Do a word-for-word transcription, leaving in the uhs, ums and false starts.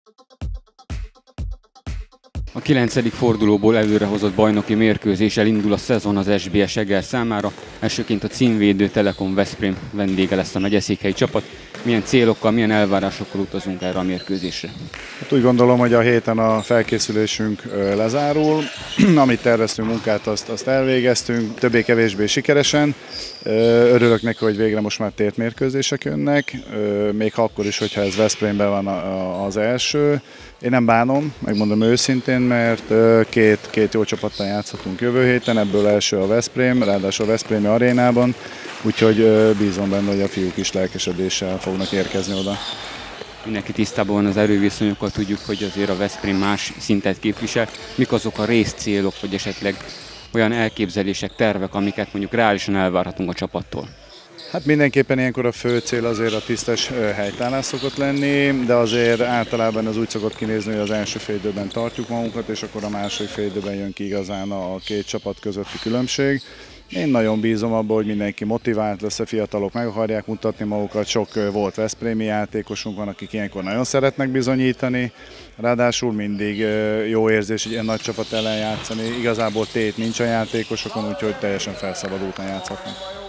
A kilencedik fordulóból előrehozott bajnoki mérkőzéssel indul a szezon az es bé es Eger számára. Elsőként a címvédő Telekom Veszprém vendége lesz a megyeszékhelyi csapat. Milyen célokkal, milyen elvárásokkal utazunk erre a mérkőzésre? Hát úgy gondolom, hogy a héten a felkészülésünk lezárul. Amit terveztünk munkát, azt, azt elvégeztünk, többé-kevésbé sikeresen. Örülök neki, hogy végre most már tért mérkőzések jönnek, még akkor is, hogyha ez Veszprémben van az első. Én nem bánom, megmondom őszintén, mert két, két jó csapattal játszhatunk jövő héten, ebből első a Veszprém, ráadásul a Veszprémi arénában, úgyhogy bízom benne, hogy a fiúk is lelkesedéssel fognak érkezni oda. Mindenki tisztában van az erőviszonyokkal, tudjuk, hogy azért a Veszprém más szintet képvisel. Mik azok a részcélok, vagy esetleg olyan elképzelések, tervek, amiket mondjuk reálisan elvárhatunk a csapattól? Hát mindenképpen ilyenkor a fő cél azért a tisztes helytállás szokott lenni, de azért általában az úgy szokott kinézni, hogy az első fél időben tartjuk magunkat, és akkor a második fél időben jön ki igazán a két csapat közötti különbség. Én nagyon bízom abban, hogy mindenki motivált lesz, a fiatalok meg akarják mutatni magukat, sok volt veszprémi játékosunk van, akik ilyenkor nagyon szeretnek bizonyítani, ráadásul mindig jó érzés, hogy ilyen nagy csapat ellen játszani, igazából tét nincs a játékosokon, úgyhogy teljesen felszabadultan játszhatnak.